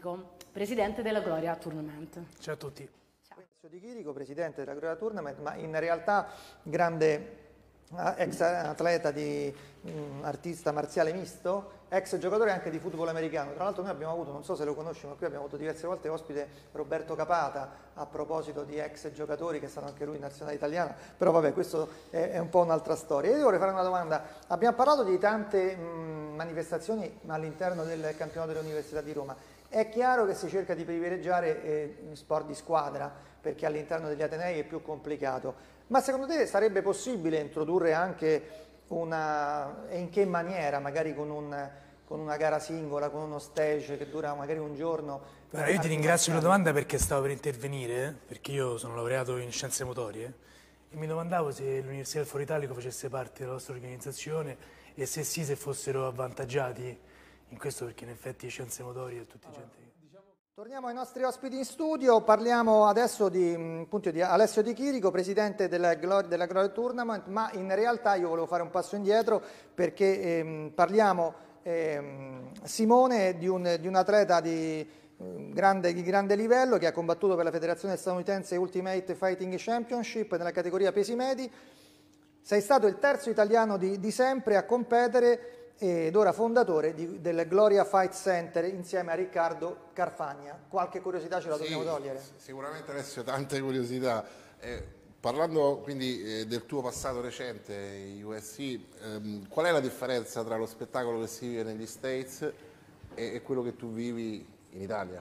Chirico, presidente della Gloria Tournament. Ciao a tutti. Alessio Di Chirico, presidente della Gloria Tournament, ma in realtà grande ex atleta di artista marziale misto, ex giocatore anche di football americano. Tra l'altro noi abbiamo avuto, non so se lo conosci, ma qui abbiamo avuto diverse volte ospite Roberto Capata a proposito di ex giocatori che stanno anche lui in nazionale italiana, però vabbè, questo è un po' un'altra storia. Io vorrei fare una domanda. Abbiamo parlato di tante manifestazioni all'interno del campionato dell'Università di Roma. È chiaro che si cerca di privilegiare sport di squadra perché all'interno degli atenei è più complicato, ma secondo te sarebbe possibile introdurre anche e in che maniera, magari con una gara singola, con uno stage che dura magari un giorno? Guarda, io ti ringrazio per la domanda perché stavo per intervenire, perché io sono laureato in scienze motorie e mi domandavo se l'Università del Foro Italico facesse parte della vostra organizzazione e se sì, se fossero avvantaggiati in questo, perché in effetti scienze motorie e tutti gente. Torniamo ai nostri ospiti in studio, parliamo adesso appunto, di Alessio Di Chirico, presidente della Gloria Tournament, ma in realtà io volevo fare un passo indietro perché parliamo, Simone, di un atleta di grande livello che ha combattuto per la federazione statunitense Ultimate Fighting Championship nella categoria pesi medi. Sei stato il terzo italiano di sempre a competere ed ora fondatore del Gloria Fight Center insieme a Riccardo Carfagna. Qualche curiosità ce la dobbiamo togliere? Sicuramente Alessio, tante curiosità. Parlando quindi del tuo passato recente, UFC, qual è la differenza tra lo spettacolo che si vive negli States e quello che tu vivi in Italia?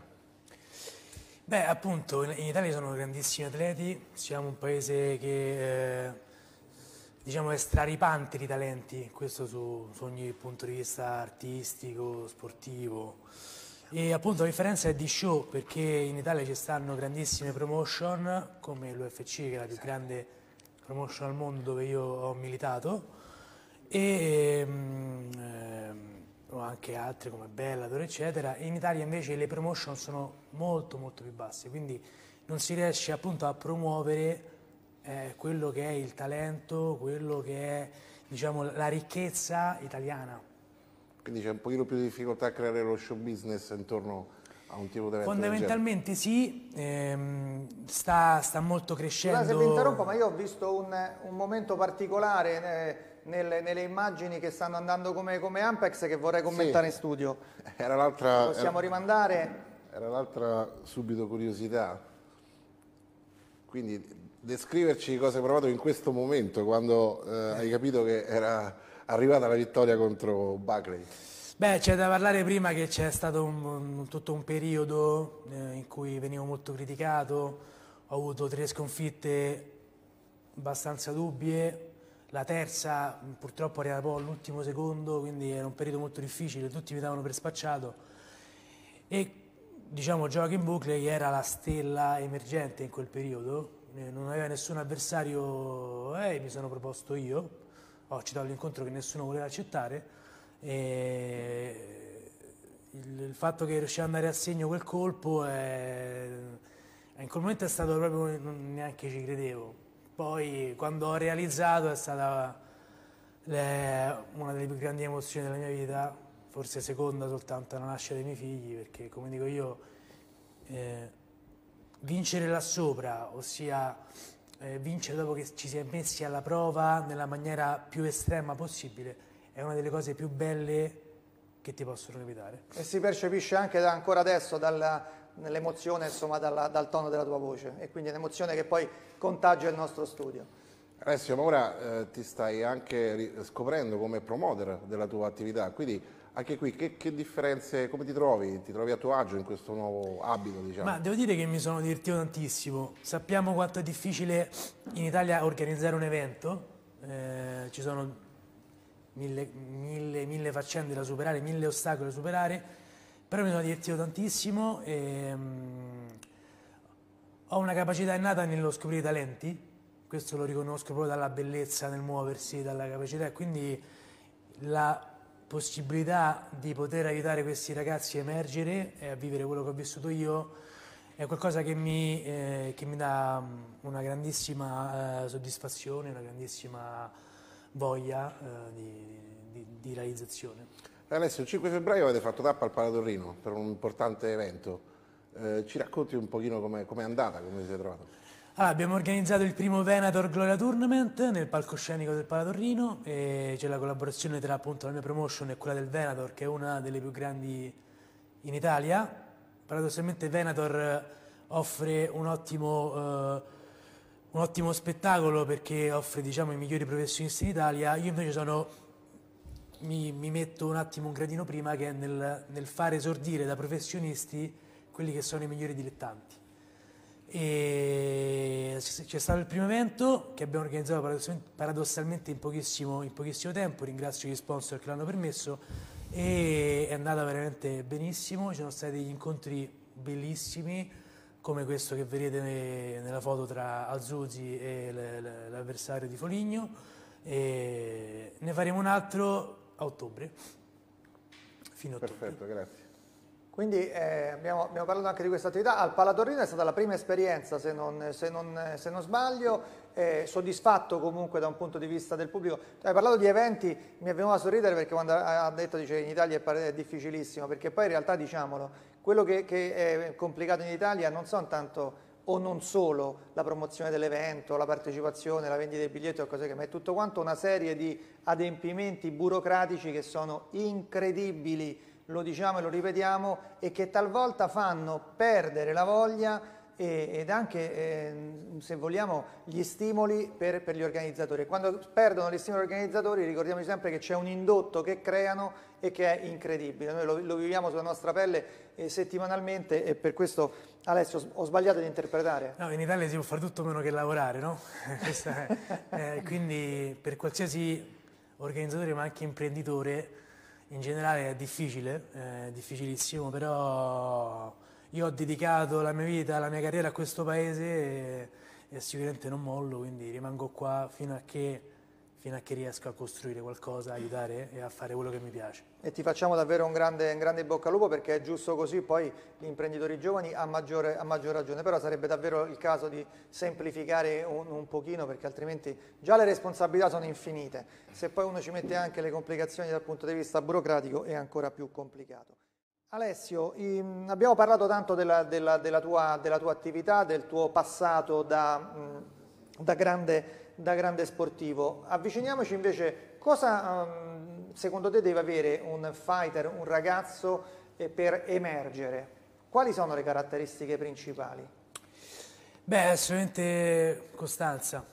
Beh, appunto, in Italia sono grandissimi atleti, siamo un paese che diciamo è straripante di talenti, questo su ogni punto di vista artistico, sportivo. E appunto la differenza è di show, perché in Italia ci stanno grandissime promotion come l'UFC, che è la più grande promotion al mondo dove io ho militato, e o anche altre come Bellator eccetera. E in Italia invece le promotion sono molto più basse, quindi non si riesce appunto a promuovere quello che è il talento, quello che è, diciamo, la ricchezza italiana. Quindi c'è un pochino più di difficoltà a creare lo show business intorno a un tipo di evento? Fondamentalmente sì, sta molto crescendo. Scusate se vi interrompo, ma io ho visto un momento particolare nelle immagini che stanno andando come Ampex che vorrei commentare in studio. Era l'altra. Possiamo rimandare? Era l'altra subito curiosità. Quindi descriverci cosa hai provato in questo momento, quando hai capito che era arrivata la vittoria contro Buckley. Beh, c'è da parlare prima che c'è stato tutto un periodo in cui venivo molto criticato, ho avuto 3 sconfitte abbastanza dubbie, la terza purtroppo arrivava proprio all'ultimo secondo, quindi era un periodo molto difficile, tutti mi davano per spacciato e diciamo Joaquin Buckley era la stella emergente in quel periodo. Non aveva nessun avversario, mi sono proposto io, ho accettato l'incontro che nessuno voleva accettare e il fatto che riuscivo ad andare a segno quel colpo in quel momento è stato proprio, neanche ci credevo. Poi quando ho realizzato è stata una delle più grandi emozioni della mia vita, forse seconda soltanto alla nascita dei miei figli, perché come dico io vincere là sopra, ossia vincere dopo che ci si è messi alla prova nella maniera più estrema possibile, è una delle cose più belle che ti possono capitare. E si percepisce anche ancora adesso nell'emozione, insomma, dal tono della tua voce, e quindi è un'emozione che poi contagia il nostro studio. Alessio, ma ora ti stai anche scoprendo come promoter della tua attività, quindi anche qui che differenze, come ti trovi? Ti trovi a tuo agio in questo nuovo abito, diciamo? Ma devo dire che mi sono divertito tantissimo. Sappiamo quanto è difficile in Italia organizzare un evento, ci sono mille faccende da superare, 1000 ostacoli da superare, però mi sono divertito tantissimo e ho una capacità innata nello scoprire i talenti, questo lo riconosco proprio dalla bellezza nel muoversi, dalla capacità, e quindi la possibilità di poter aiutare questi ragazzi a emergere e a vivere quello che ho vissuto io è qualcosa che mi dà una grandissima soddisfazione, una grandissima voglia di realizzazione. Alessio, il 5 febbraio avete fatto tappa al Palatorrino per un importante evento. Ci racconti un pochino com'è andata, come vi siete trovato? Allora, abbiamo organizzato il primo Venator Gloria Tournament nel palcoscenico del Palatorrino e c'è la collaborazione tra appunto la mia promotion e quella del Venator, che è una delle più grandi in Italia. Paradossalmente Venator offre un ottimo spettacolo perché offre, diciamo, i migliori professionisti in Italia. Io invece mi metto un attimo un gradino prima, che è nel fare esordire da professionisti quelli che sono i migliori dilettanti. E c'è stato il primo evento che abbiamo organizzato paradossalmente in pochissimo tempo, ringrazio gli sponsor che l'hanno permesso, e è andata veramente benissimo, ci sono stati degli incontri bellissimi come questo che vedete nella foto tra Alzuzzi e l'avversario di Foligno, e ne faremo un altro a ottobre, fino a ottobre. Perfetto, grazie. Quindi abbiamo parlato anche di questa attività. Al Palatorrino è stata la prima esperienza, se non sbaglio, soddisfatto comunque da un punto di vista del pubblico. Hai parlato di eventi, mi è venuto a sorridere perché quando ha detto, dice, in Italia è difficilissimo, perché poi in realtà, diciamolo, quello che è complicato in Italia non sono tanto o non solo la promozione dell'evento, la partecipazione, la vendita dei biglietti o cose che, ma è tutto quanto una serie di adempimenti burocratici che sono incredibili, lo diciamo e lo ripetiamo, e che talvolta fanno perdere la voglia ed anche, se vogliamo, gli stimoli per gli organizzatori. Quando perdono gli stimoli organizzatori, ricordiamoci sempre che c'è un indotto che creano e che è incredibile. Noi lo viviamo sulla nostra pelle settimanalmente, e per questo, Alessio, ho sbagliato di interpretare? No, in Italia si può fare tutto meno che lavorare, no? Quindi per qualsiasi organizzatore, ma anche imprenditore, in generale è difficilissimo, però io ho dedicato la mia vita, la mia carriera a questo paese e sicuramente non mollo, quindi rimango qua fino a che riesco a costruire qualcosa, aiutare e a fare quello che mi piace. E ti facciamo davvero un grande in bocca al lupo, perché è giusto così, poi gli imprenditori giovani a maggior ragione, però sarebbe davvero il caso di semplificare un pochino, perché altrimenti già le responsabilità sono infinite, se poi uno ci mette anche le complicazioni dal punto di vista burocratico è ancora più complicato. Alessio, abbiamo parlato tanto della tua attività, del tuo passato da grande sportivo. Avviciniamoci invece, cosa secondo te deve avere un fighter, un ragazzo, per emergere? Quali sono le caratteristiche principali? Beh, assolutamente costanza,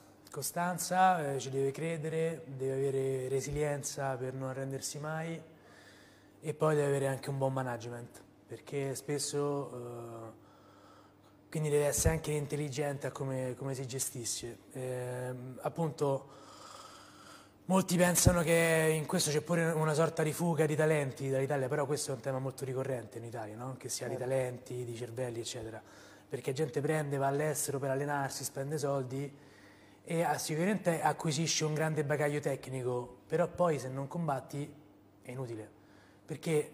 ci deve credere, deve avere resilienza per non arrendersi mai, e poi deve avere anche un buon management, perché spesso quindi deve essere anche intelligente a come si gestisce. Appunto, molti pensano che in questo c'è pure una sorta di fuga di talenti dall'Italia, però questo è un tema molto ricorrente in Italia, no? Che si ha di talenti, di cervelli, eccetera, perché gente prende, va all'estero per allenarsi, spende soldi e sicuramente acquisisce un grande bagaglio tecnico, però poi se non combatti è inutile, perché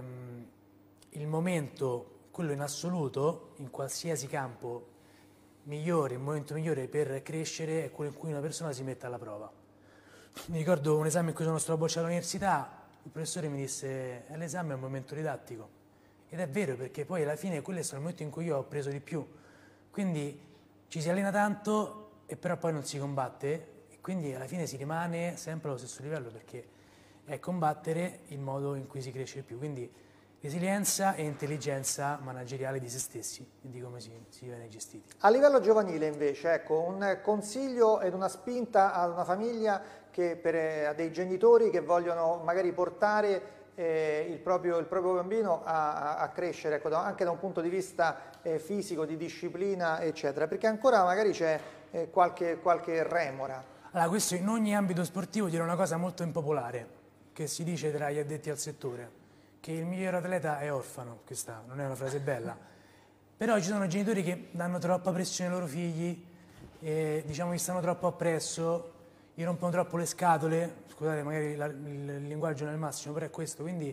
il momento, quello in assoluto, in qualsiasi campo migliore, il momento migliore per crescere è quello in cui una persona si mette alla prova. Mi ricordo un esame in cui sono stato bocciato all'università, il professore mi disse l'esame è un momento didattico, ed è vero, perché poi alla fine quello è stato il momento in cui io ho preso di più, quindi ci si allena tanto e però poi non si combatte, e quindi alla fine si rimane sempre allo stesso livello, perché è combattere il modo in cui si cresce di più, quindi resilienza e intelligenza manageriale di se stessi e di come si viene gestiti. A livello giovanile invece, ecco, un consiglio ed una spinta ad una famiglia, a dei genitori che vogliono magari portare il proprio bambino a crescere, ecco, anche da un punto di vista fisico, di disciplina, eccetera, perché ancora magari c'è qualche remora. Allora, questo in ogni ambito sportivo dirò una cosa molto impopolare, che si dice tra gli addetti al settore, che il miglior atleta è orfano. Questa non è una frase bella, però ci sono genitori che danno troppa pressione ai loro figli, diciamo, gli stanno troppo appresso, gli rompono troppo le scatole, scusate magari il linguaggio non è il massimo, però è questo, quindi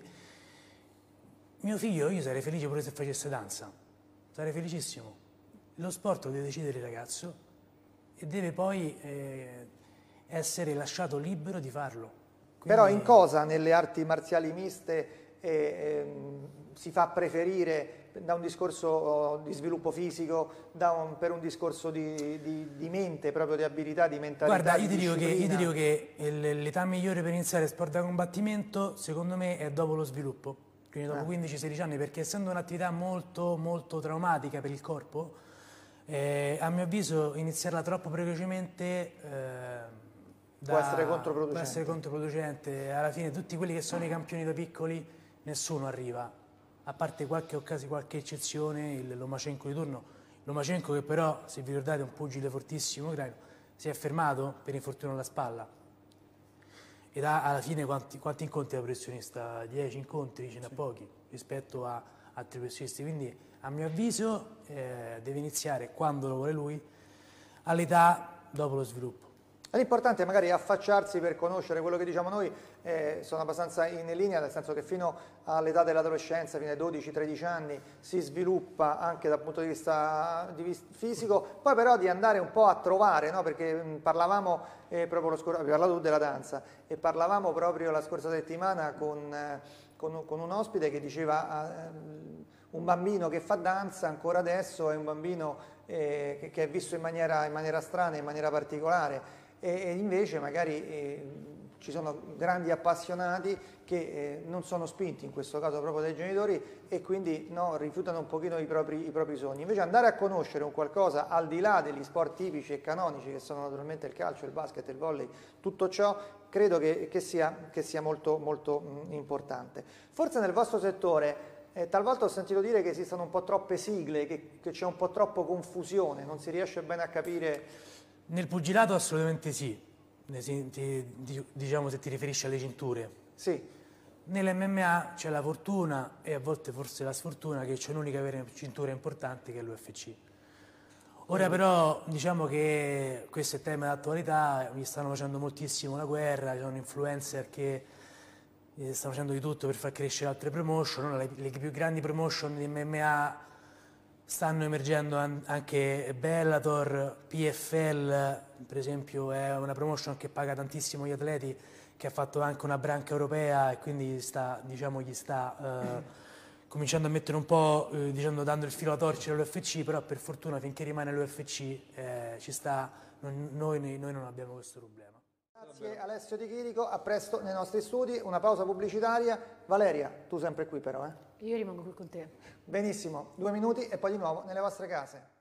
mio figlio, io sarei felice pure se facesse danza, sarei felicissimo. Lo sport lo deve decidere il ragazzo e deve poi essere lasciato libero di farlo. Però in cosa nelle arti marziali miste si fa preferire da un discorso di sviluppo fisico, per un discorso di mente, proprio di abilità, di mentalità? Guarda, io di ti dico che l'età migliore per iniziare sport da combattimento, secondo me, è dopo lo sviluppo, quindi dopo 15-16 anni, perché essendo un'attività molto, molto traumatica per il corpo, a mio avviso iniziarla troppo precocemente può essere può essere controproducente. Alla fine tutti quelli che sono i campioni da piccoli, nessuno arriva, a parte qualche eccezione, il Lomachenko di turno. Lomachenko, che però, se vi ricordate, è un pugile fortissimo ucraino, si è fermato per infortunio alla spalla. Ed alla fine quanti incontri da professionista? 10 incontri, ce n'è pochi rispetto a altri professionisti. Quindi a mio avviso deve iniziare quando lo vuole lui, all'età dopo lo sviluppo. L'importante è magari affacciarsi per conoscere quello che diciamo noi, sono abbastanza in linea, nel senso che fino all'età dell'adolescenza, fino ai 12-13 anni, si sviluppa anche dal punto di vista fisico, poi però di andare un po' a trovare, no? Perché parlavamo proprio abbiamo parlato della danza, e parlavamo proprio la scorsa settimana con un ospite che diceva un bambino che fa danza ancora adesso è un bambino che è visto in maniera strana, in maniera particolare. E invece magari ci sono grandi appassionati che non sono spinti, in questo caso proprio dai genitori, e quindi rifiutano un pochino i propri sogni. Invece andare a conoscere un qualcosa al di là degli sport tipici e canonici, che sono naturalmente il calcio, il basket, il volley, tutto ciò, credo che sia molto, molto importante. Forse nel vostro settore talvolta ho sentito dire che esistono un po' troppe sigle, che c'è un po' troppo confusione, non si riesce bene a capire. Nel pugilato assolutamente sì, diciamo se ti riferisci alle cinture. Sì. Nell'MMA c'è la fortuna e a volte forse la sfortuna che c'è un'unica vera cintura importante, che è l'UFC. Ora però diciamo che questo è tema d'attualità, mi stanno facendo moltissimo la guerra, ci sono influencer che stanno facendo di tutto per far crescere altre promotion, le più grandi promotion di MMA stanno emergendo anche Bellator, PFL per esempio è una promotion che paga tantissimo gli atleti, che ha fatto anche una branca europea e quindi gli sta cominciando a mettere un po', dando il filo alla torcere all'UFC, però per fortuna finché rimane l'UFC ci sta, noi non abbiamo questo problema. Grazie Alessio Di Chirico, a presto nei nostri studi, una pausa pubblicitaria. Valeria, tu sempre qui però, Io rimango qui con te. Benissimo, 2 minuti e poi di nuovo nelle vostre case.